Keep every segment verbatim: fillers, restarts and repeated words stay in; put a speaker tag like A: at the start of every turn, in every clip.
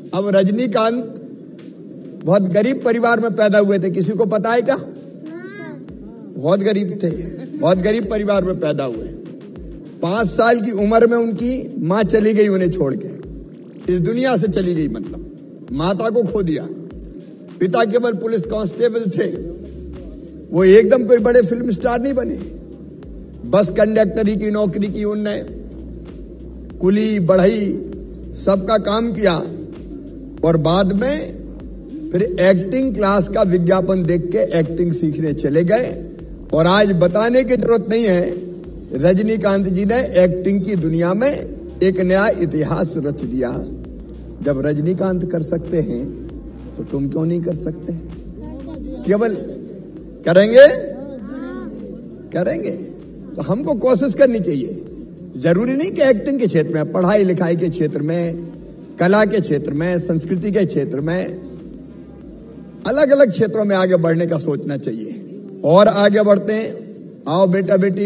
A: अब रजनीकांत बहुत गरीब परिवार में पैदा हुए थे, किसी को पता है क्या? बहुत गरीब थे, बहुत गरीब परिवार में पैदा हुए। पांच साल की उम्र में उनकी मां चली गई उन्हें छोड़ के, इस दुनिया से चली गई, मतलब माता को खो दिया। पिता केवल पुलिस कांस्टेबल थे, वो एकदम कोई बड़े फिल्म स्टार नहीं बने। बस कंडक्टरी की नौकरी की उनने, कुली बढ़ई सबका काम किया और बाद में फिर एक्टिंग क्लास का विज्ञापन देख के एक्टिंग सीखने चले गए। और आज बताने की जरूरत नहीं है, रजनीकांत जी ने एक्टिंग की दुनिया में एक नया इतिहास रच दिया। जब रजनीकांत कर सकते हैं तो तुम क्यों नहीं कर सकते? केवल करेंगे करेंगे तो हमको कोशिश करनी चाहिए। जरूरी नहीं कि एक्टिंग के क्षेत्र में, पढ़ाई लिखाई के क्षेत्र में, कला के क्षेत्र में, संस्कृति के क्षेत्र में, अलग अलग क्षेत्रों में आगे बढ़ने का सोचना चाहिए। और आगे बढ़ते हैं, आओ बेटा बेटी।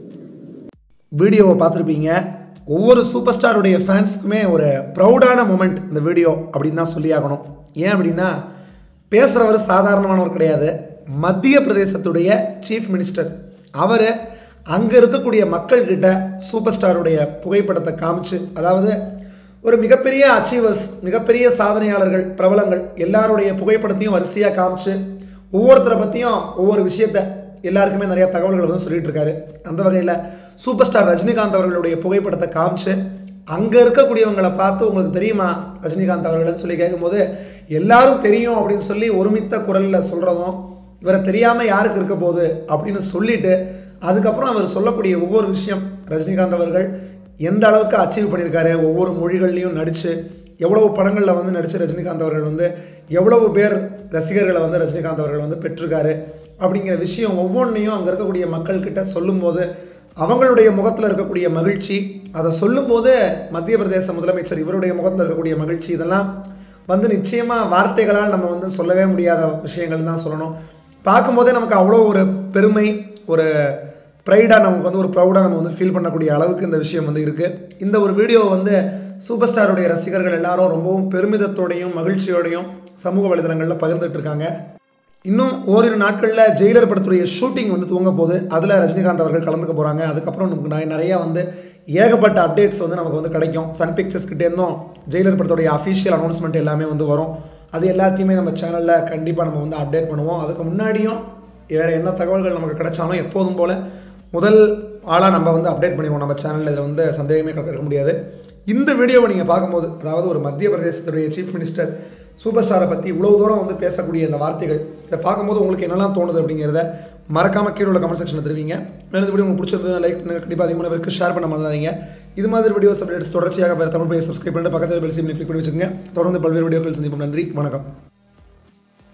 B: வீடியோவை பார்த்துருப்பீங்க. ஒவ்வொரு சூப்பர் ஸ்டாருடைய ஃபேன்ஸுக்குமே ஒரு ப்ரௌடான மூமெண்ட் இந்த வீடியோ அப்படின்னு தான் சொல்லி ஆகணும். ஏன் அப்படின்னா, பேசுகிறவர் சாதாரணமானவர் கிடையாது. மத்திய பிரதேசத்துடைய சீஃப் மினிஸ்டர். அவர் அங்கே இருக்கக்கூடிய மக்கள்கிட்ட சூப்பர் ஸ்டாருடைய புகைப்படத்தை காமிச்சு, அதாவது ஒரு மிகப்பெரிய அச்சீவர்ஸ், மிகப்பெரிய சாதனையாளர்கள், பிரபலங்கள் எல்லாருடைய புகைப்படத்தையும் வரிசையாக காமிச்சு ஒவ்வொருத்தரை பற்றியும் ஒவ்வொரு விஷயத்தை எல்லாருக்குமே நிறைய தகவல்கள் வந்து சொல்லிட்டு இருக்காரு. அந்த வகையில் சூப்பர் ஸ்டார் ரஜினிகாந்த் அவர்களுடைய புகைப்படத்தை காமிச்சு அங்கே இருக்கக்கூடியவங்களை பார்த்து உங்களுக்கு தெரியுமா ரஜினிகாந்த் அவர்கள்னு சொல்லி கேட்கும்போது எல்லாரும் தெரியும் அப்படின்னு சொல்லி ஒருமித்த குரலில் சொல்கிறதும், இவரை தெரியாமல் யாருக்கு இருக்க போகுது அப்படின்னு சொல்லிட்டு அதுக்கப்புறம் அவர் சொல்லக்கூடிய ஒவ்வொரு விஷயம், ரஜினிகாந்த் அவர்கள் எந்த அளவுக்கு அச்சீவ் பண்ணியிருக்காரு, ஒவ்வொரு மொழிகள்லையும் நடித்து எவ்வளவு படங்களில் வந்து நடித்து ரஜினிகாந்த் அவர்கள் வந்து எவ்வளவு பேர் ரசிகர்களை வந்து ரஜினிகாந்த் அவர்கள் வந்து பெற்றிருக்காரு அப்படிங்கிற விஷயம் ஒவ்வொன்றையும் அங்கே இருக்கக்கூடிய மக்கள்கிட்ட சொல்லும்போது அவங்களுடைய முகத்தில் இருக்கக்கூடிய மகிழ்ச்சி, அதை சொல்லும்போது மத்திய பிரதேச முதலமைச்சர் இவருடைய முகத்தில் இருக்கக்கூடிய மகிழ்ச்சி, இதெல்லாம் வந்து நிச்சயமாக வார்த்தைகளால் நம்ம வந்து சொல்லவே முடியாத விஷயங்கள் தான் சொல்லணும். பார்க்கும்போதே நமக்கு அவ்வளோ ஒரு பெருமை, ஒரு ப்ரைடாக நமக்கு வந்து ஒரு ப்ரௌடாக நம்ம வந்து ஃபீல் பண்ணக்கூடிய அளவுக்கு இந்த விஷயம் வந்து இருக்குது. இந்த ஒரு வீடியோ வந்து சூப்பர் ஸ்டாருடைய ரசிகர்கள் எல்லாரும் ரொம்பவும் பெருமிதத்தோடையும் மகிழ்ச்சியோடையும் சமூக வலைதளங்களில் பகிர்ந்துட்டு இருக்காங்க. இன்னும் ஓரிரு நாட்களில் ஜெயிலர் படத்துடைய ஷூட்டிங் வந்து துவங்க போது, அதில் ரஜினிகாந்த் அவர்கள் கலந்துக்க போகிறாங்க. அதுக்கப்புறம் நமக்கு நிறையா வந்து ஏகப்பட்ட அப்டேட்ஸ் வந்து நமக்கு வந்து கிடைக்கும். சன் பிக்சர்ஸ் கிட்டேருந்தும் ஜெயிலர் படத்துடைய அஃபிஷியல் அனௌன்ஸ்மெண்ட் எல்லாமே வந்து வரும். அது எல்லாத்தையுமே நம்ம சேனலில் கண்டிப்பாக நம்ம வந்து அப்டேட் பண்ணுவோம். அதுக்கு முன்னாடியும் வேறு என்ன தகவல்கள் நமக்கு கிடைச்சாலும் எப்போதும் போல் முதல் ஆளாக நம்ம வந்து அப்டேட் பண்ணிடுவோம் நம்ம சேனலில். இதில் வந்து சந்தேகமே கிடைக்க முடியாது. இந்த வீடியோவை நீங்கள் பார்க்கும்போது, அதாவது ஒரு மத்திய பிரதேசத்துடைய சீஃப் மினிஸ்டர் சூப்பர் ஸ்டாரை பற்றி இவ்வளோ தூரம் வந்து பேசக்கூடிய இந்த வார்த்தைகள், இதை பார்க்கும்போது உங்களுக்கு என்னெல்லாம் தோணுது அப்படிங்கிறத மறக்காமல் கீழே உள்ள கமெண்ட் செக்ஷனில் தெரிவிங்க. மேலும் இந்த வீடியோ உங்களுக்கு பிடிச்சிருந்தது லைக் பண்ணுங்கள், கண்டிப்பாக அதிகமான பேருக்கு ஷேர் பண்ண மறந்துடாதீங்க. இது மாதிரி வீடியோஸ் அப்டேட்ஸ் தொடர்ச்சியாக பேர் தமிழ் பேர் சப்ஸ்கிரைப் பண்ணிட்டு பக்கத்தில் பெல் சிம்மில் கிளிக் பண்ணி வச்சுக்கோங்க. தொடர்ந்து பல்வேறு வீடியோக்கள் சந்திப்போம். நன்றி, வணக்கம்.